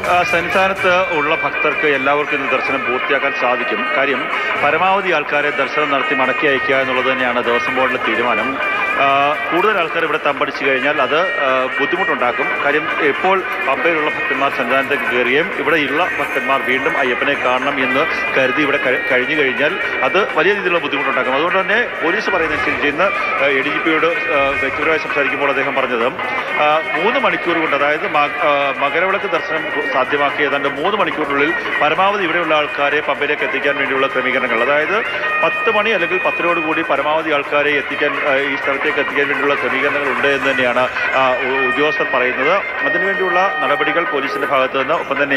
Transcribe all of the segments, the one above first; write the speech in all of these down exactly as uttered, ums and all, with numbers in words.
സന്നിധാനത്ത് ഉള്ള ഭക്തർക്ക് എല്ലാവർക്കും ഇന്ന് ദർശനം പൂർത്തിയാക്കാൻ സാധിക്കും. കാര്യം പരമാവധി ആൾക്കാരെ ദർശനം നടത്തി മടക്കി അയക്കുക എന്നുള്ളത് തന്നെയാണ് ദേവസ്വം ബോർഡിലെ തീരുമാനം. കൂടുതൽ ആൾക്കാർ ഇവിടെ തമ്പടിച്ചു കഴിഞ്ഞാൽ അത് ബുദ്ധിമുട്ടുണ്ടാക്കും. കാര്യം ഇപ്പോൾ പമ്പയിലുള്ള ഭക്തന്മാർ സന്നിധാനത്തേക്ക് കയറുകയും ഇവിടെയുള്ള ഭക്തന്മാർ വീണ്ടും അയ്യപ്പനെ കാണണം എന്ന് കരുതി ഇവിടെ കഴിഞ്ഞു കഴിഞ്ഞാൽ അത് വലിയ രീതിയിലുള്ള ബുദ്ധിമുട്ടുണ്ടാക്കും. അതുകൊണ്ട് തന്നെ പോലീസ് പറയുന്നതനുസരിച്ച് ഇന്ന് എ ഡി ജി പിയോട് വ്യക്തിപരമായി സംസാരിക്കുമ്പോൾ അദ്ദേഹം പറഞ്ഞത് മൂന്ന് മണിക്കൂർ കൊണ്ട്, അതായത് മകരവിളക്ക് ദർശനം സാധ്യമാക്കി ഏതാണ്ട് മൂന്ന് മണിക്കൂറിനുള്ളിൽ പരമാവധി ഇവിടെയുള്ള ആൾക്കാരെ പമ്പയിലേക്ക് എത്തിക്കാൻ വേണ്ടിയുള്ള ക്രമീകരണങ്ങൾ, അതായത് പത്ത് മണി അല്ലെങ്കിൽ പത്തിനോട് കൂടി പരമാവധി ആൾക്കാരെ എത്തിക്കാൻ ഈ സ്ഥലത്തേക്ക് എത്തിക്കാൻ വേണ്ടിയുള്ള ക്രമീകരണങ്ങൾ ഉണ്ട് എന്ന് തന്നെയാണ് ഉദ്യോഗസ്ഥർ പറയുന്നത്. അതിനുവേണ്ടിയുള്ള നടപടികൾ പോലീസിന്റെ ഭാഗത്തു നിന്ന്, ഒപ്പം തന്നെ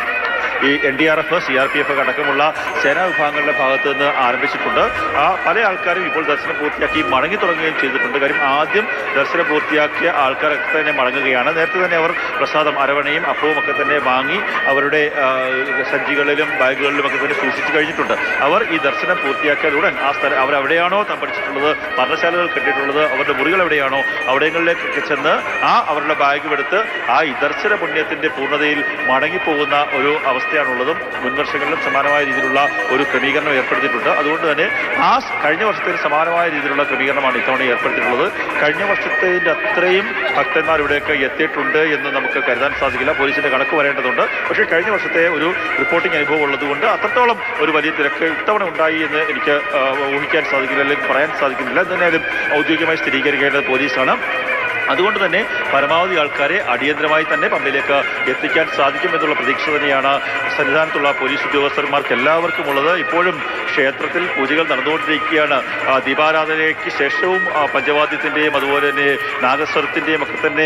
ഈ N D R F, C R P F അടക്കമുള്ള സേനാ വിഭാഗങ്ങളുടെ ഭാഗത്ത് നിന്ന് ആരംഭിച്ചിട്ടുണ്ട്. ആ പല ആൾക്കാരും ഇപ്പോൾ ദർശനം പൂർത്തിയാക്കി മടങ്ങി തുടങ്ങുകയും ചെയ്തിട്ടുണ്ട്. കാര്യം ആദ്യം ദർശനം പൂർത്തിയാക്കിയ ആൾക്കാരൊക്കെ തന്നെ മടങ്ങുകയാണ്. നേരത്തെ തന്നെ അവർ പ്രസാദം, അരവണയും അപ്പവും ഒക്കെ തന്നെ വാങ്ങി അവരുടെ സഞ്ചികളിലും ബാഗുകളിലും ഒക്കെ തന്നെ സൂക്ഷിച്ചു കഴിഞ്ഞിട്ടുണ്ട്. അവർ ഈ ദർശനം പൂർത്തിയാക്കിയാലുടൻ ആ സ്ഥലം അവരെവിടെയാണോ തമ്പടിച്ചിട്ടുള്ളത്, പർണശാലകൾ കെട്ടിയിട്ടുള്ളത്, അവരുടെ മുറികൾ എവിടെയാണോ അവിടങ്ങളിലേക്ക് ചെന്ന് ആ അവരുടെ ബാഗ് എടുത്ത് ആ ഈ ദർശന പുണ്യത്തിന്റെ പൂർണ്ണതയിൽ മടങ്ങിപ്പോകുന്ന ഒരു അവസ്ഥ ാണുള്ളതും മുൻവർഷങ്ങളിലും സമാനമായ രീതിയിലുള്ള ഒരു ക്രമീകരണം ഏർപ്പെടുത്തിയിട്ടുണ്ട്. അതുകൊണ്ട് തന്നെ ആ കഴിഞ്ഞ വർഷത്തെ സമാനമായ രീതിയിലുള്ള ക്രമീകരണമാണ് ഇത്തവണ ഏർപ്പെടുത്തിയിട്ടുള്ളത്. കഴിഞ്ഞ വർഷത്തിന്റെ അത്രയും ഭക്തന്മാർ ഇവിടെയൊക്കെ എത്തിയിട്ടുണ്ട് എന്ന് നമുക്ക് കരുതാൻ സാധിക്കില്ല. പോലീസിന്റെ കണക്ക് വരേണ്ടതുണ്ട്. പക്ഷേ കഴിഞ്ഞ വർഷത്തെ ഒരു റിപ്പോർട്ടിംഗ് അനുഭവം ഉള്ളതുകൊണ്ട് അത്രത്തോളം ഒരു വലിയ തിരക്ക് ഇത്തവണ ഉണ്ടായി എന്ന് എനിക്ക് ഊഹിക്കാൻ സാധിക്കില്ല, അല്ലെങ്കിൽ പറയാൻ സാധിക്കുന്നില്ല. എന്തായാലും ഔദ്യോഗികമായി സ്ഥിരീകരിക്കേണ്ടത് പോലീസാണ്. അതുകൊണ്ട് തന്നെ പരമാവധി ആൾക്കാരെ അടിയന്തരമായി തന്നെ പമ്പയിലേക്ക് എത്തിക്കാൻ സാധിക്കുമെന്നുള്ള പ്രതീക്ഷ തന്നെയാണ് സന്നിധാനത്തുള്ള പോലീസ് ഉദ്യോഗസ്ഥന്മാർക്ക് എല്ലാവർക്കും ഉള്ളത്. ഇപ്പോഴും ക്ഷേത്രത്തിൽ പൂജകൾ നടന്നുകൊണ്ടിരിക്കുകയാണ്. ദീപാരാധനയ്ക്ക് ശേഷവും പഞ്ചവാദ്യത്തിൻ്റെയും അതുപോലെ തന്നെ നാഗസ്വരത്തിൻ്റെയും ഒക്കെ തന്നെ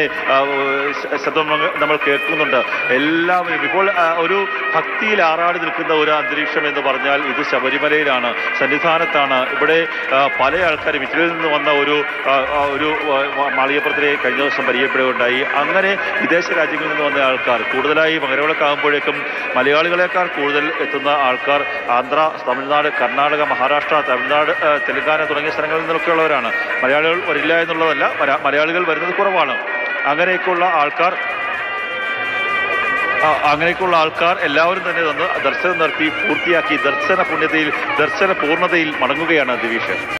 ശബ്ദം നമ്മൾ കേൾക്കുന്നുണ്ട്. എല്ലാവരും ഇപ്പോൾ ഒരു ഭക്തിയിൽ ആറാടി നിൽക്കുന്ന ഒരു അന്തരീക്ഷം എന്ന് പറഞ്ഞാൽ ഇത് ശബരിമലയിലാണ്, സന്നിധാനത്താണ്. ഇവിടെ പല ആൾക്കാരും ഇറ്റലിയിൽ നിന്ന് വന്ന ഒരു ഒരു മാളികപ്പുറത്തിലെ കഴിഞ്ഞ ദിവസം പരിചയപ്പെടുകയുണ്ടായി. അങ്ങനെ വിദേശ രാജ്യങ്ങളിൽ നിന്ന് വന്ന ആൾക്കാർ കൂടുതലായി മകരവിളക്കാകുമ്പോഴേക്കും മലയാളികളെക്കാൾ കൂടുതൽ എത്തുന്ന ആൾക്കാർ ആന്ധ്ര, തമിഴ്നാട്, കർണാടക, മഹാരാഷ്ട്ര, തമിഴ്നാട്, തെലങ്കാന തുടങ്ങിയ സ്ഥലങ്ങളിൽ നിന്നൊക്കെയുള്ളവരാണ്. മലയാളികൾ വരില്ല എന്നുള്ളതല്ല, മലയാളികൾ വരുന്നത് കുറവാണ്. അങ്ങനെയൊക്കെയുള്ള ആൾക്കാർ അങ്ങനെയൊക്കെയുള്ള ആൾക്കാർ എല്ലാവരും തന്നെ വന്ന് ദർശനം നടത്തി പൂർത്തിയാക്കി ദർശന പുണ്യതയിൽ, ദർശന പൂർണ്ണതയിൽ മടങ്ങുകയാണ് ദിവിഷ്.